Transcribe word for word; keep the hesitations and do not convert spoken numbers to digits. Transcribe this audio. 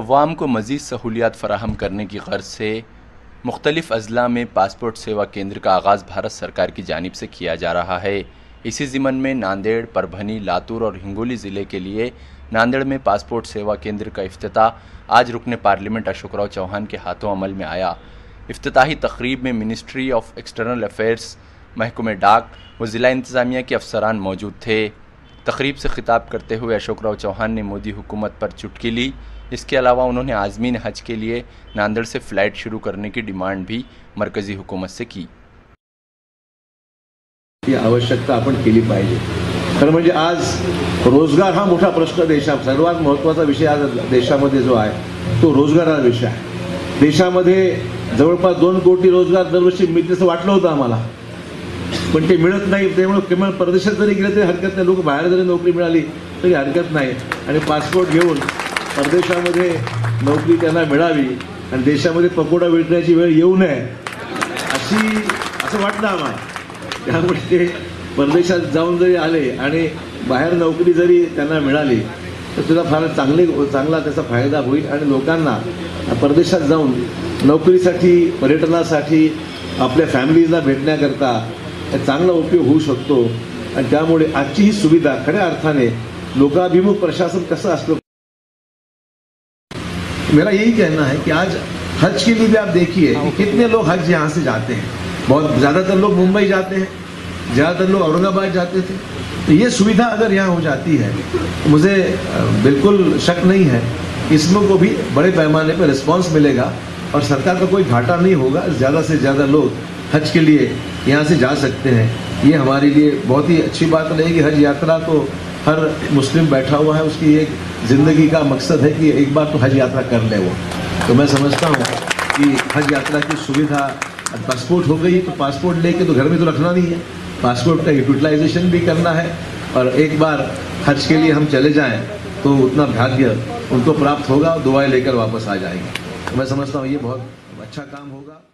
अवाम को मज़ीद सहूलियात फ़राहम करने की गर्ज से मुख्तलिफ़ अज़ला में पासपोर्ट सेवा केंद्र का आगाज़ भारत सरकार की जानिब से किया जा रहा है। इसी ज़िमन में नांदेड़, परभनी, लातूर और हिंगोली ज़िले के लिए नांदेड़ में पासपोर्ट सेवा केंद्र का इफ्तिताह आज रुकने पार्लियामेंट अशोक राव चौहान के हाथों अमल में आया। इफ्तिताही तकरीब में मिनिस्ट्री ऑफ एक्सटर्नल अफेयर्स, महकमे डाक व ज़िला इंतज़ामिया के अफसरान मौजूद थे। तकरीब से खिताब करते हुए अशोक राव चौहान ने मोदी हुकूमत पर चुटकी ली। इसके अलावा उन्होंने आज़मीन हज के लिए नांदेड़ से फ़्लाइट शुरू करने की डिमांड भी मरकज़ी हुकूमत से की। ही आवश्यकता आपण केली पाहिजे। खरं म्हणजे आज रोजगार हा मोठा प्रश्न देशात सर्वात महत्त्वाचा विषय आज देशामध्ये जो आहे तो रोजगाराचा विषय आहे। देशामध्ये जवळपास दोन कोटी रोजगार दरवर्षी मिळतील असं वाटलं होतं आम्हाला, पण ते मिळत नाही। त्यामुळे किमान परदेशात जरी गेले तरी हरकत नाही, लोक बाहेर जरी नोकरी मिळाली तरी हरकत नाही आणि पासपोर्ट घेऊन परदेशामध्ये नोकरी त्यांना मिळावी आणि देशामध्ये पकोडा विकण्याची वेळ येऊ नये अशी असं वाटलं आम्हाला। त्यामुळे ते परदेशात जाऊन जरी आले आणि बाहेर नोकरी जरी त्यांना मिळाली तर त्याचा फार चांगले चांगला त्याचा फायदा होईल आणि लोकांना परदेशात जाऊन नोकरीसाठी, पर्यटनासाठी, आपल्या फॅमिलीजला भेटण्याकरता चांगला उपयोग होऊ शकतो। आणि त्यामुळे आजची ही सुविधा खऱ्या अर्थाने लोकाभिमुख प्रशासन कसं असतं। मेरा यही कहना है कि आज हज के लिए भी आप देखिए कि कितने लोग हज यहाँ से जाते हैं। बहुत ज़्यादातर लोग मुंबई जाते हैं, ज़्यादातर लोग औरंगाबाद जाते थे। तो ये सुविधा अगर यहाँ हो जाती है तो मुझे बिल्कुल शक नहीं है इसमें को भी बड़े पैमाने पर रिस्पांस मिलेगा और सरकार का कोई घाटा नहीं होगा। ज़्यादा से ज़्यादा लोग हज के लिए यहाँ से जा सकते हैं। ये हमारे लिए बहुत ही अच्छी बात रहेगी। हज यात्रा तो हर मुस्लिम बैठा हुआ है, उसकी एक ज़िंदगी का मकसद है कि एक बार तो हज यात्रा कर ले वो। तो मैं समझता हूँ कि हज यात्रा की सुविधा, पासपोर्ट हो गई तो पासपोर्ट लेके तो घर में तो रखना नहीं है, पासपोर्ट का यूटिलाइजेशन भी करना है और एक बार हज के लिए हम चले जाएं तो उतना भाग्य उनको प्राप्त होगा और दुआएं लेकर वापस आ जाएंगे। तो मैं समझता हूँ ये बहुत अच्छा काम होगा।